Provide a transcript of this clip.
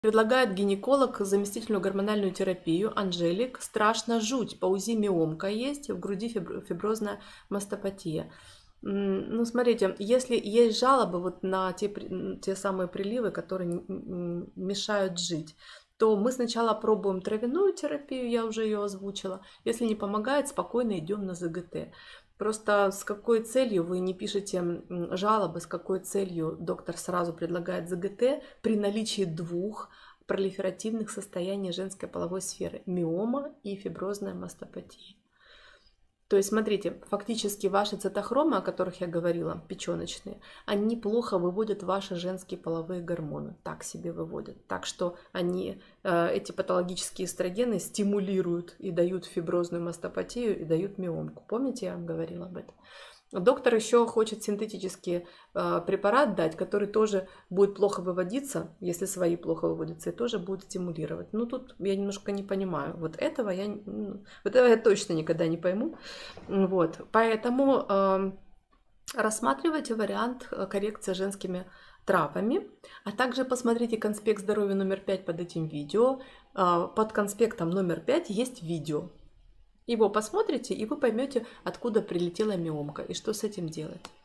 Предлагает гинеколог заместительную гормональную терапию. Анжелик. Страшно, жуть. По УЗИ миомка есть, в груди фиброзная мастопатия. Ну, смотрите, если есть жалобы вот на те самые приливы, которые мешают жить, то мы сначала пробуем травяную терапию, я уже ее озвучила. Если не помогает, спокойно идем на ЗГТ. Просто с какой целью вы не пишете жалобы, с какой целью доктор сразу предлагает ЗГТ при наличии двух пролиферативных состояний женской половой сферы – миома и фиброзная мастопатия. То есть, смотрите, фактически ваши цитохромы, о которых я говорила, печеночные, они плохо выводят ваши женские половые гормоны, так себе выводят. Так что они, эти патологические эстрогены стимулируют и дают фиброзную мастопатию, и дают миомку. Помните, я вам говорила об этом? Доктор еще хочет синтетический препарат дать, который тоже будет плохо выводиться, если свои плохо выводятся, и тоже будет стимулировать. Ну, тут я немножко не понимаю. Вот этого я точно никогда не пойму. Вот. Поэтому рассматривайте вариант коррекции женскими травами, а также посмотрите конспект здоровья номер 5 под этим видео. Под конспектом номер 5 есть видео. Его посмотрите, и вы поймете, откуда прилетела миомка и что с этим делать.